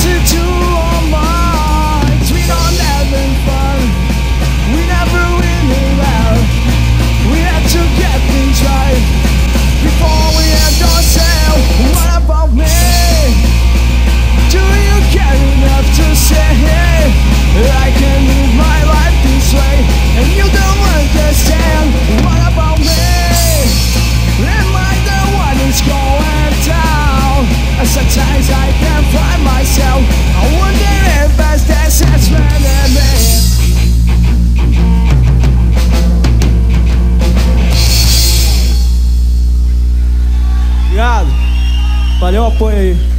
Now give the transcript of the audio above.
listen to our minds. We don't having fun, we never really out. We had to get things right before we end ourselves. What about me? Do you care enough to say, hey, I can live my life this way, and you don't understand? What about me? Am I the one who's going down? And sometimes I can't find myself. I wonder if that's the assessment in me. Obrigado. Valeu o apoio aí.